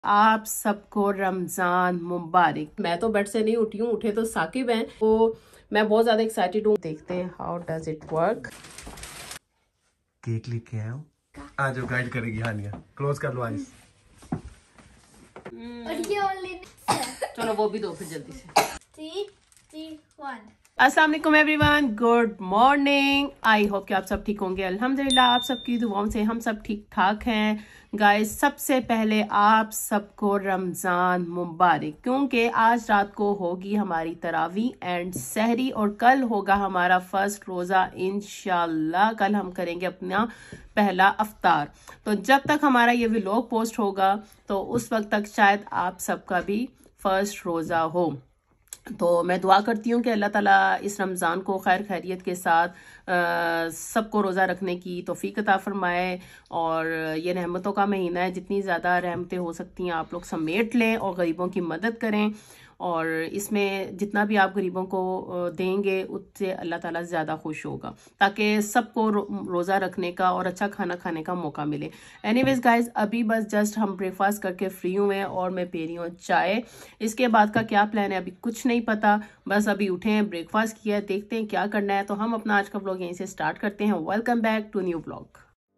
आप सबको रमजान मुबारक। मैं तो बेड से नहीं उठी हूँ, उठे तो साकिब हैं, तो मैं बहुत ज्यादा एक्साइटेड हूँ। देखते हैं how does it work. Cake लेके आया हूँ, आज जो गाइड करेगी हानिया। क्लोज कर लो आइस। चलो वो भी दो फिर जल्दी से। 3, 2, 1। अस्सलाम वालेकुम everyone, good morning. I hope कि आप सब ठीक होंगे। अल्हम्दुलिल्लाह आप सबकी दुआओं से हम सब ठीक ठाक हैं। गाइस, सबसे पहले आप सबको रमज़ान मुबारक, क्योंकि आज रात को होगी हमारी तरावी एंड सहरी और कल होगा हमारा फर्स्ट रोज़ा इंशाल्लाह। कल हम करेंगे अपना पहला अफ्तार। तो जब तक हमारा ये व्लॉग पोस्ट होगा तो उस वक्त तक शायद आप सबका भी फर्स्ट रोज़ा हो। तो मैं दुआ करती हूँ कि अल्लाह ताला इस रमज़ान को खैर खैरियत के साथ सबको रोज़ा रखने की तौफीक अता फरमाए। और ये रहमतों का महीना है, जितनी ज़्यादा रहमतें हो सकती हैं आप लोग समेट लें और गरीबों की मदद करें। और इसमें जितना भी आप गरीबों को देंगे उससे अल्लाह ताला ज़्यादा खुश होगा, ताकि सबको रोज़ा रखने का और अच्छा खाना खाने का मौका मिले। एनीवेज गाइज, अभी बस जस्ट हम ब्रेकफास्ट करके फ्री हुए हैं और मैं पी रही हूँ चाय। इसके बाद का क्या प्लान है अभी कुछ नहीं पता, बस अभी उठे हैं, ब्रेकफास्ट किया है, देखते हैं क्या करना है। तो हम अपना आज का व्लॉग यहीं से स्टार्ट करते हैं। Welcome back to new vlog.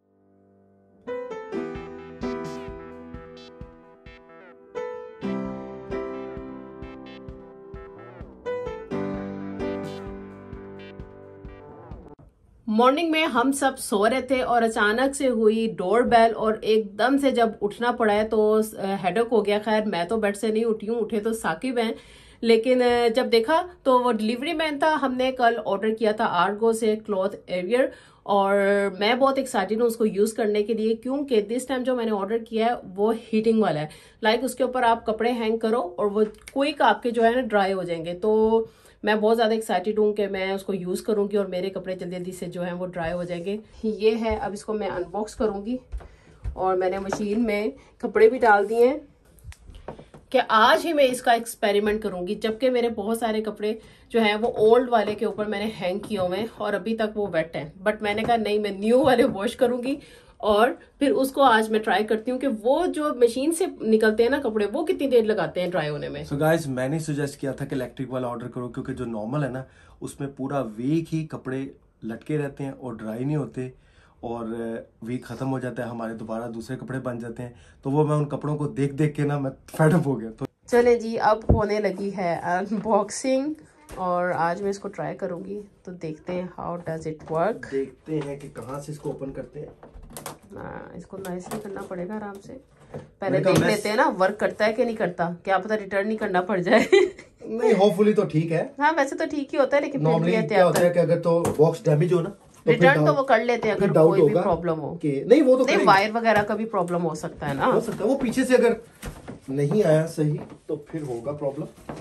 Morning में हम सब सो रहे थे और अचानक से हुई डोर बेल और एकदम से जब उठना पड़ा है तो हेडेक हो गया। खैर मैं तो बेड से नहीं उठी हूँ, उठे तो साकिब हैं, लेकिन जब देखा तो वो डिलीवरी मैन था। हमने कल ऑर्डर किया था आर्गो से क्लॉथ एरियर और मैं बहुत एक्साइटेड हूँ उसको यूज करने के लिए, क्योंकि दिस टाइम जो मैंने ऑर्डर किया है वो हीटिंग वाला है। लाइक उसके ऊपर आप कपड़े हैंग करो और वो क्विक आपके जो है ना ड्राई हो जाएंगे। तो मैं बहुत ज़्यादा एक्साइटेड हूँ कि मैं उसको यूज़ करूँगी और मेरे कपड़े जल्दी जल्दी से जो है वो ड्राई हो जाएंगे। ये है, अब इसको मैं अनबॉक्स करूँगी और मैंने मशीन में कपड़े भी डाल दिए हैं कि आज ही मैं इसका एक्सपेरिमेंट करूँगी। जबकि मेरे बहुत सारे कपड़े जो हैं वो ओल्ड वाले के ऊपर मैंने हैंग किए हुए हैं और अभी तक वो वेट हैं, बट मैंने कहा नहीं, मैं न्यू वाले वॉश करूँगी और फिर उसको आज मैं ट्राई करती हूँ कि वो जो मशीन से निकलते हैं ना कपड़े, वो कितनी देर लगाते हैं ड्राई होने में। सो गाइस, मैंने सजेस्ट किया था कि इलेक्ट्रिक वाला ऑर्डर करो, क्योंकि जो नॉर्मल है ना उसमें पूरा वीक ही कपड़े लटके रहते हैं और ड्राई नहीं होते और वीक खत्म हो जाता है, हमारे दोबारा दूसरे कपड़े बन जाते हैं। तो वो मैं उन कपड़ों को देख देख के ना मैं फेड अप हो गया। तो चले जी, अब होने लगी है अनबॉक्सिंग और आज मैं इसको ट्राई करूंगी। तो देखते हैं हाउ डज इट वर्क। देखते हैं कि कहाँ से इसको ओपन करते हैं। इसको नाइसली करना पड़ेगा आराम से। पहले देख लेते हैं ना वर्क करता है कि नहीं करता, क्या पता रिटर्न नहीं करना पड़ जाए। नहीं, होपफुली तो ठीक है। हाँ वैसे तो ठीक ही होता है, लेकिन नॉर्मली क्या होता है कि अगर तो बॉक्स डैमेज हो ना तो रिटर्न तो वो कर लेते हैं अगर कोई भी प्रॉब्लम हो। नहीं वो तो नहीं, वायर वगैरह का भी प्रॉब्लम हो सकता है ना, हो सकता है वो पीछे से अगर नहीं आया सही तो फिर होगा प्रॉब्लम।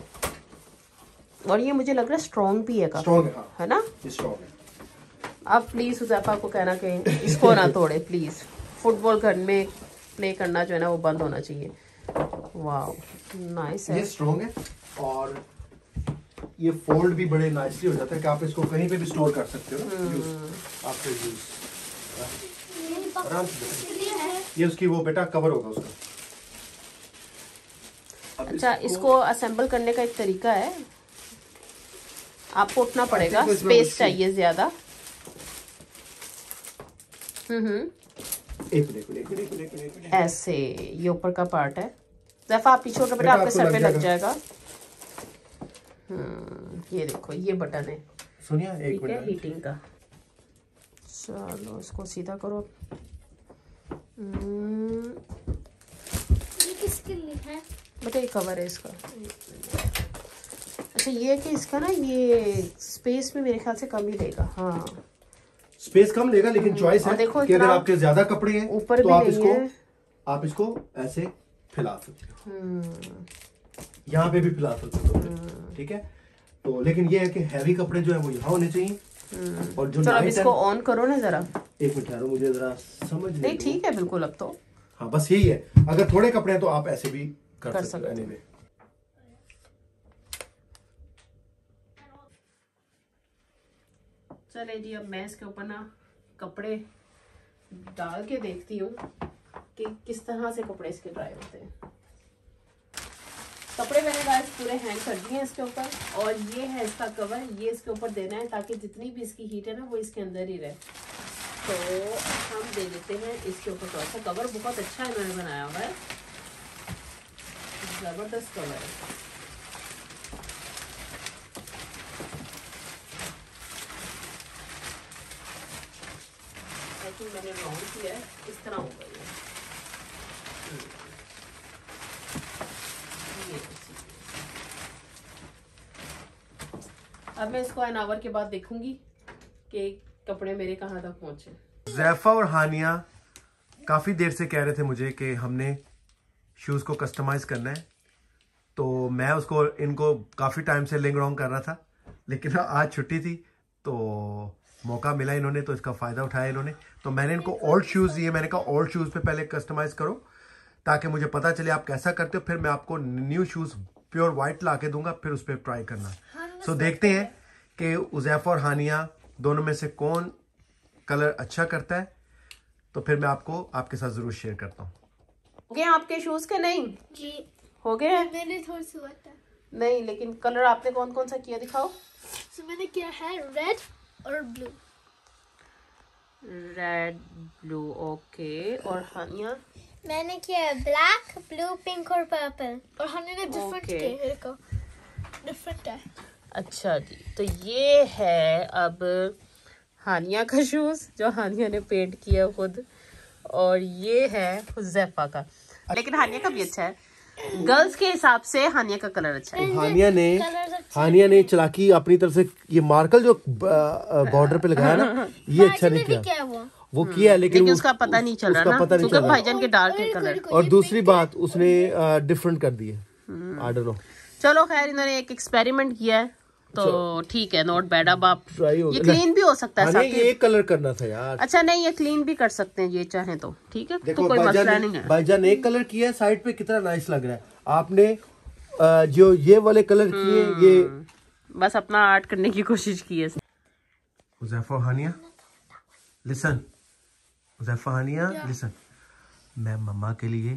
और ये मुझे लग रहा है स्ट्रॉन्ग भी है काफी। स्ट्रॉन्ग है, हाँ, है ना, स्ट्रॉन्ग है। आप प्लीज हुज़ैफा को कहना कि इसको ना तोड़े प्लीज। फुटबॉल घर में प्ले करना जो है ना वो बंद होना चाहिए। वाओ नाइस है, ये स्ट्रॉन्ग है और ये फोल्ड भी बड़े नाइसली हो जाता है कि आप इसको कहीं पे भी स्टोर कर सकते हो। आपको यूज आराम से। ये उसकी वो बेटा कवर होगा उसका। अच्छा, इसको असेंबल करने का एक तरीका है, आपको उठना पड़ेगा, स्पेस चाहिए ज्यादा। एक ऐसे ये ऊपर का पार्ट है। जैफा आप पीछे उठो बेटा, आपके सर पे लग जाएगा। ये देखो ये बटन है, सोनिया ठीक है, हीटिंग का। चलो इसको सीधा करो। ये किसके लिए है बेटा? ये कवर है इसका। अच्छा ये कि इसका ना ये स्पेस में मेरे ख्याल से कम ही लेगा। हाँ स्पेस कम लेगा, लेकिन चॉइस है देखो कि अगर आपके ज्यादा कपड़े हैं ऊपर तो भी आप इसको ऐसे फैला सकते हो, यहाँ पे भी फैला सकते हो, ठीक है। तो लेकिन ये है कि हैवी कपड़े जो है वो यहाँ होने चाहिए। और जो चलो अब इसको ऑन करो ना जरा। एक मिनट यार, मुझे जरा समझ नहीं ठीक है बिल्कुल अब तो। हाँ बस यही है, अगर थोड़े कपड़े हैं तो आप ऐसे भी कर सकते हो। anyway। चले जी, अब मैं इसके ऊपर ना कपड़े डाल के देखती हूँ कि किस तरह से कपड़े इसके ड्राई होते हैं। कपड़े मैंने गाइस पूरे हैंग कर दिए हैं इसके ऊपर, और ये है इसका कवर, ये इसके ऊपर देना है ताकि जितनी भी इसकी हीट है ना वो इसके अंदर ही रहे। तो हम दे देते हैं इसके ऊपर थोड़ा सा कवर। बहुत अच्छा इन्होंने बनाया हुआ है, जबरदस्त कवर है। आई थिंक मैंने राउंड किया है, इस तरह होगा ये। अब मैं इसको एन आवर के बाद देखूंगी कि कपड़े मेरे कहाँ तक पहुंचे। ज़ैफ़ा और हानिया काफ़ी देर से कह रहे थे मुझे कि हमने शूज़ को कस्टमाइज़ करना है, तो मैं उसको इनको काफ़ी टाइम से लिंग रॉन्ग कर रहा था, लेकिन आज छुट्टी थी तो मौका मिला इन्होंने, तो इसका फ़ायदा उठाया इन्होंने। तो मैंने इनको ओल्ड शूज़ दिए, मैंने कहा ओल्ड शूज़ पे पहले कस्टमाइज़ करो ताकि मुझे पता चले आप कैसा करते हो, फिर मैं आपको न्यू शूज़ प्योर वाइट ला के दूंगा, फिर उस पर ट्राई करना। सो देखते हैं कि उज़ैफ़ा और हानिया दोनों में से कौन कलर अच्छा करता है, तो फिर मैं आपको आपके साथ जरूर शेयर करता हूँ। हो गए आपके शूज के? नहीं जी हो गए। मैंने थोड़ा सा हुआ था नहीं, लेकिन कलर आपने कौन कौन सा किया दिखाओ। तो मैंने किया है रेड और ब्लू। Red blue, okay. और हानिया? मैंने किया ब्लैक ब्लू पिंक और पर्पल, और हमने ने डिफरेंट Okay. किए, देखो डिफरेंट है। अच्छा जी, तो ये है अब हानिया का शूज जो हानिया ने पेंट किया खुद, और ये है हुज़ैफा का। लेकिन हानिया का भी अच्छा है, गर्ल्स के हिसाब से हानिया का कलर अच्छा है। हानिया ने चालाकी अपनी तरफ से, ये मार्कल जो बॉर्डर पे लगाया ना, ये अच्छा नहीं किया। वो किया लेकिन उसका पता नहीं चल रहा ना, क्योंकि भाईजान के डार्क है कलर। और दूसरी बात उसने डिफरेंट कर दी है, आई डोंट नो। चलो खैर, इन्होंने एक एक्सपेरिमेंट किया है तो ठीक है, नॉट बैड। अब आप ये क्लीन भी हो सकता है, ये एक कलर करना था यार। अच्छा नहीं, ये क्लीन भी कर सकते हैं ये चाहे तो, ठीक है, तो कोई मसला नहीं है। भाईजान ने एक कलर किया है, साइड पे कितना नाइस लग रहा है। आपने जो ये वाले कलर किए, ये बस अपना आर्ट करने की कोशिश की है। हुज़ैफा हानिया लिसन, हुज़ैफा हानिया लिसन, मैं मम्मा के लिए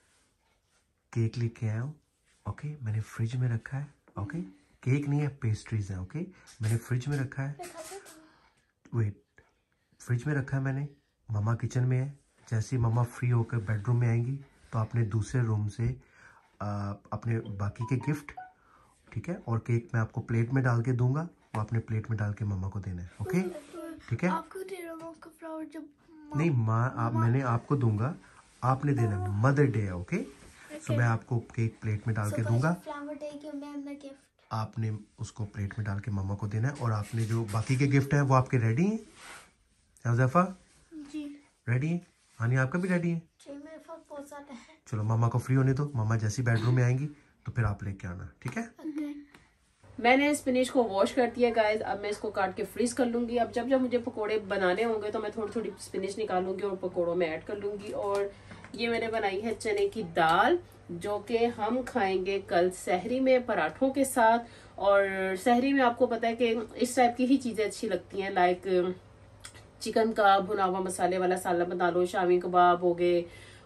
केक लेके आया हूँ, ओके। मैंने फ्रिज में रखा है, ओके। केक नहीं है, पेस्ट्रीज है, ओके। मैंने फ्रिज में रखा है, वेट, फ्रिज में रखा है मैंने। मम्मा किचन में है, जैसे ही मम्मा फ्री होकर बेडरूम में आएंगी तो अपने दूसरे रूम से अपने बाकी के गिफ्ट, ठीक है, और केक मैं आपको प्लेट में डाल के दूंगा, वो अपने प्लेट में डाल के मम्मा को देना है, ओके, ठीक है। आपको दे रहा हूं का फ्लावर जब नहीं मैंने आपको दूंगा, आपने देना है, मदर डे है, ओके। सो मैं आपको केक प्लेट में डाल के दूंगा, फ्लावर डे के मैम द गिफ्ट आपने उसको प्लेट में डाल के मम्मा को देना है, और आपने जो बाकी के गिफ्ट हैं वो आपके रेडी हैं हुज़ैफा? जी रेडी है। हानी आपका भी रेडी है? जी मेरे पास बहुत ज्यादा है। चलो मम्मा को फ्री होने दो, मम्मा जैसी बेडरूम में आएंगी तो फिर आप लेके आना, ठीक है। मैंने स्पिनिच को वॉश कर दिया गाइस, अब मैं इसको काट के फ्रीज कर लूंगी। अब जब जब मुझे पकोड़े बनाने होंगे तो मैं थोड़ी थोड़ी स्पिनिच निकालूंगी और पकोड़ों में ऐड कर लूंगी। और ये मैंने बनाई है चने की दाल, जो कि हम खाएंगे कल सहरी में पराठों के साथ। और सहरी में आपको पता है कि इस टाइप की ही चीजें अच्छी लगती हैं, लाइक चिकन का भुना हुआ मसाले वाला सालन बना लो, शामी कबाब हो गए,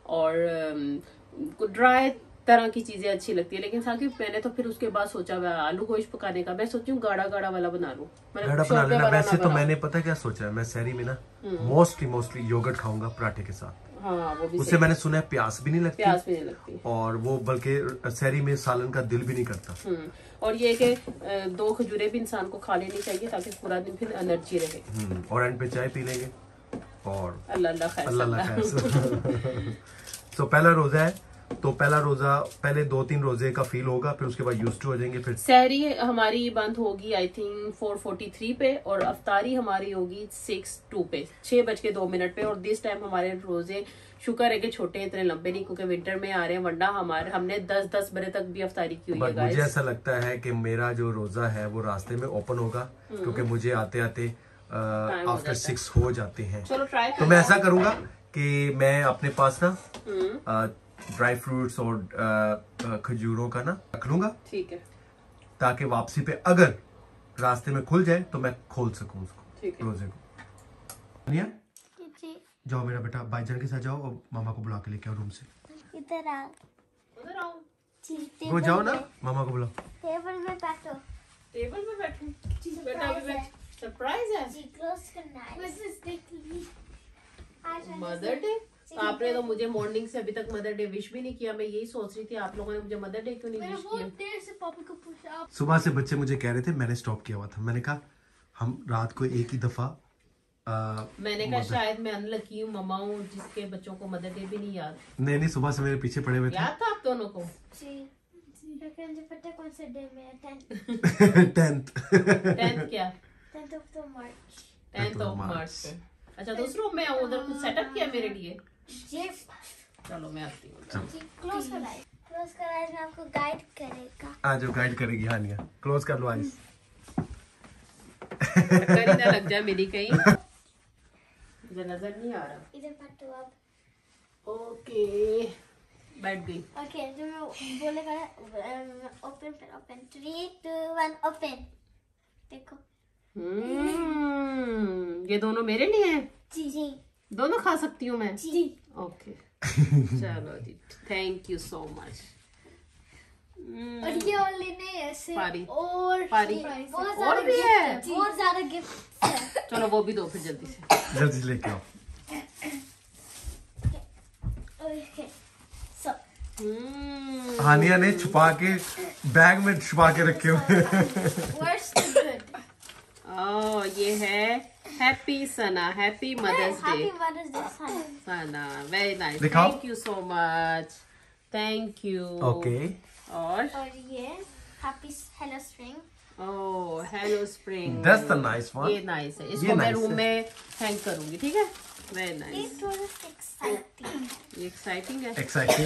और ड्राई तरह की चीजें अच्छी लगती है। लेकिन साकिब मैंने तो फिर उसके बाद सोचा आलू गोश्त पकाने का, मैं सोची हूँ गाढ़ा गाढ़ा वाला बना लूं, गाढ़ा बना लेना। वैसे तो मैंने पता क्या सोचा है, मैं सहरी में ना मोस्टली योगर्ट खाऊंगा पराठे के साथ। हाँ, वो भी उससे मैंने सुना है प्यास भी नहीं लगती, और वो बल्कि सहरी में सालन का दिल भी नहीं करता। और ये कि 2 खजूरें भी इंसान को खा लेनी चाहिए ताकि पूरा दिन फिर एनर्जी रहे। और एंड पे चाय पी लेंगे और अल्लाह खैर। तो पहला रोजा है, तो पहला रोजा पहले 2-3 रोजे का फील होगा, फिर उसके बाद यूज्ड टू हो जाएंगे। फिर सहरी हमारी बंद होगी आई थिंक 4:43 पे, और अफ्तारी हमारी होगी 6:02 पे, 6:02 पे। और दिस टाइम हमारे रोजे शुक्र है कि छोटे इतने लंबे नहीं, क्योंकि विंटर में आ रहे हैं, वरना हमने 10 बजे तक भी अफ्तारी की हुई है गाइस। मुझे ऐसा लगता है कि मेरा जो रोजा है वो रास्ते में ओपन होगा, क्योंकि मुझे आते आते आफ्टर 6 हो जाते हैं। चलो ट्राई। तो मैं ऐसा करूंगा कि मैं अपने पास ना ड्राई फ्रूट्स और खजूरों का ना रख लूंगा, ठीक है, ताकि वापसी पे अगर रास्ते में खुल जाए तो मैं खोल सकूं उसको, रोजे को। जाओ मेरा बेटा, भाईजान के साथ जाओ और मामा को बुला के लेके आओ रूम से। इधर आओ, वो जाओ ना, मामा को बुलाओ। टेबल में बैठो। टेबल पे बैठे बेटा, अभी मैं सरप्राइज है। जी क्लोज करना है। Mother day? आपने तो मुझे मॉर्निंग से अभी तक मदर डे विश भी नहीं किया। मैं यही सोच रही थी आप लोगों ने मुझे मदर डे क्यों नहीं विश किया। देर से पापा को पूछा। सुबह से बच्चे मुझे कह रहे थे, मैंने स्टॉप किया हुआ था। मैंने कहा हम रात को एक ही दफा मैंने कहा शायद मैं अनलकी हूँ, ममा हूँ जिसके बच्चों को मदर डे भी नहीं याद। नहीं, सुबह से मेरे पीछे पड़े हुए थे। याद था आप दोनों को? जी मुझे पता कौन सा डे में है। 10th क्या? 10th of March। 10th of March। अच्छा, तो उस रूम में उधर कुछ सेटअप किया मेरे लिए? जी चलो मैं आती हूँ। क्लोज कराए मैं आपको गाइड करेगा। आज जो गाइड करेगी हानिया। क्लोज कर लो आइस। टक्कर ही ना लग जाए मेरी कहीं। मुझे नजर नहीं आ रहा। इधर बैठो आप। ओके, बैठ गई। ओके जो मैं बोलेगा ओपन 3 2 1 ओपन। देखो ये दोनों मेरे लिए हैं? जी जी दोनों खा सकती हूँ मैं? जी ओके चलो जी, थैंक यू सो मच। और ये और लेने ऐसे पारी। और पारी। बहुत और भी है? बहुत ज्यादा गिफ्ट है। चलो वो भी दो फिर जल्दी से। जल्दी से लेके आओ। ओके सो हानिया ने छुपा के बैग में छुपा के रखे हुए। Worst good. ओह ये है happy Sana, happy mother's day happy mother's day Sana, very nice, दिखाओ। Thank you so much, thank you. Okay. और ये happy hello spring. Oh hello spring, That's the nice one. ये नाइस है, ये इसको मैं nice रूम है। में हैंग करूंगी, ठीक है? Very nice, exciting. ये एक्साइटिंग है। Exciting.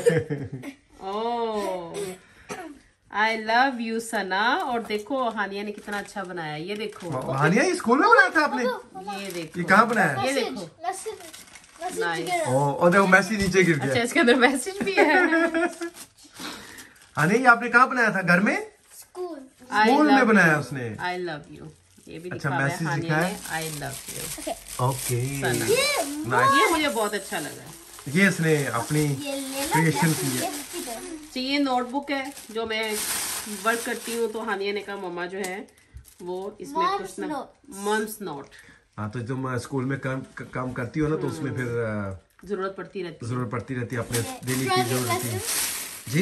Oh I love you Sana. और देखो हानिया ने कितना अच्छा बनाया, ये देखो, हानिया ये स्कूल में बनाया था आपने? ये देखो, ये कहाँ बनाया? ये देखो। Nice. और देखो मैसेज नीचे गिर अच्छा गया। इसके अंदर मैसेज भी है। हानिया ये आपने कहाँ बनाया था? घर में? स्कूल। स्कूल में बनाया उसने। आई लव यू, ये भी अच्छा, लिखा हुआ है message हानिया लिखा ने, है? I love you okay. Sana. Nice. ये मुझे बहुत अच्छा लगा। ये इसने अपनी क्रिएशन की है। तो ये नोटबुक है जो मैं वर्क करती हूँ, तो हानिया ने कहा मम्मा जो है वो इसमें कुछ ना मम्स नोट। हाँ, तो तुम स्कूल में काम करती हो ना, तो उसमें फिर जरूरत पड़ती रहती है। जरूरत पड़ती रहती है अपने डेली की जरूरत है। जी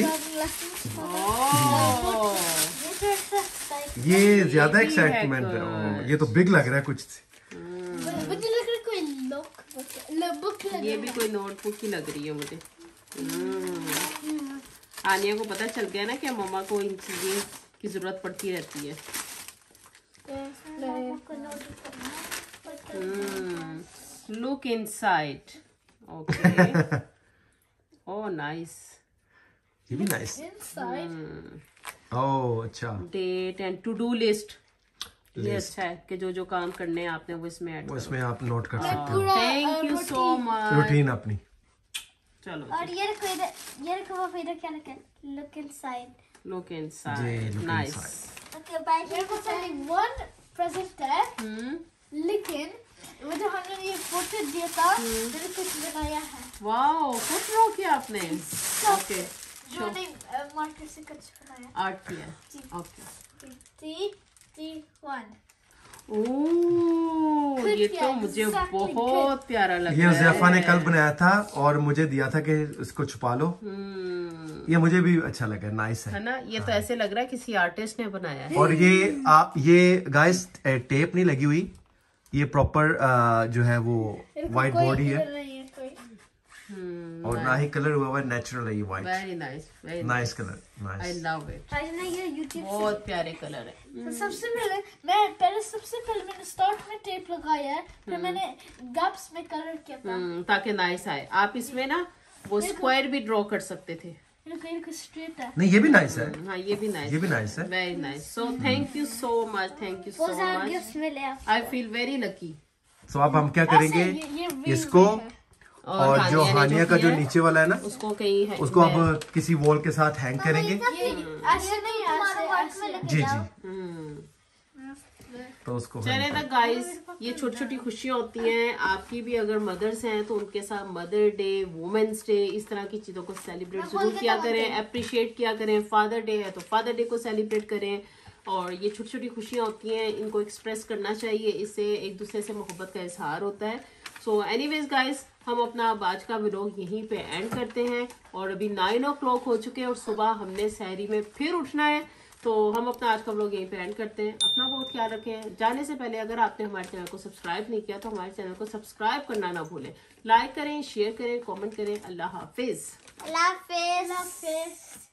ये ज्यादा एक्साइटमेंट है। ये तो बिग लग रहा है कुछ। मुझे लग रहा है कोई बुक ये भी कोई नोटबुक ही लग रही है मुझे। आनिया को पता चल गया ना कि मम्मा को इन चीजें की जरूरत पड़ती रहती है। Look inside. Okay, oh nice, ये भी नाइस। ओह अच्छा। Date and to do list, ये अच्छा है कि जो जो काम करने हैं आपने वो इसमें ऐड वो इसमें आप नोट कर सकते हो। Thank you so much. Routine अपनी। चलो और ये रखो वो फिर क्या लिखा है? Look inside. लुक जी, inside, look nice. inside। Okay bye. मेरे को वन प्रेजेंट है, लेकिन वो जो हमने ये फोटो दिया था मैंने कुछ बनाया है। वाओ, कुछ ड्रॉ किया आपने? ओके, मैंने मार्कर से कुछ बनाया। आर्ट किया। ओके, 3 2 1। ओह ये तो मुझे बहुत प्यारा लगा। ये ज़ैफ़ा ने कल बनाया था और मुझे दिया था कि इसको छुपा लो। ये मुझे भी अच्छा लगा, नाइस है है ना? ये तो ऐसे लग रहा है किसी आर्टिस्ट ने बनाया है। और ये गाइस टेप नहीं लगी हुई, ये प्रॉपर जो है वो व्हाइट बॉडी है और ना ही कलर हुआ हुआ, नेचुरल है ये white. Very nice, very nice colour, I nice. Love it. ये यूट्यूब बहुत प्यारे कलर है। तो सबसे पहले मैंने स्टार्ट में टेप लगाया है, फिर मैंने गैप्स में कलर किया था ताकि नाइस आए। आप इसमें ना वो स्क्वायर भी ड्रॉ कर सकते थे। स्ट्रेट है। नहीं ये भी नाइस है। हाँ ये भी नाइस, ये भी नाइस है। Very nice. So thank you so much, thank you so much. Gifts मिले आप। I feel very lucky. तो अब हम क्या करेंगे, इसको और जो हानिया का जो नीचे वाला है ना, उसको कहीं है, उसको अब किसी वॉल के साथ हैंग करेंगे। ऐसे नहीं, ऐसे जी जी। तो उसको चले तक गाइस, ये छोटी छोटी खुशियां होती हैं। आपकी भी अगर मदर्स हैं तो उनके साथ मदर डे, वुमेन्स डे, इस तरह की चीजों को सेलिब्रेट जरूर किया करें, अप्रिशिएट किया करें। फादर डे है तो फादर डे को सेलिब्रेट करें। और ये छोटी छोटी खुशियां होती हैं, इनको एक्सप्रेस करना चाहिए, इससे एक दूसरे से मोहब्बत का इजहार होता है। सो एनीवेज गाइस, हम अपना आज का व्लॉग यहीं पे एंड करते हैं। और अभी 9 o'clock हो चुके हैं और सुबह हमने सहरी में फिर उठना है। तो हम अपना आज का व्लॉग यहीं पे एंड करते हैं। अपना बहुत ख्याल रखें। जाने से पहले अगर आपने हमारे चैनल को सब्सक्राइब नहीं किया तो हमारे चैनल को सब्सक्राइब करना ना भूलें। लाइक करें, शेयर करें, कमेंट करें। अल्लाह हाफिज। अल्लाह हाफिज।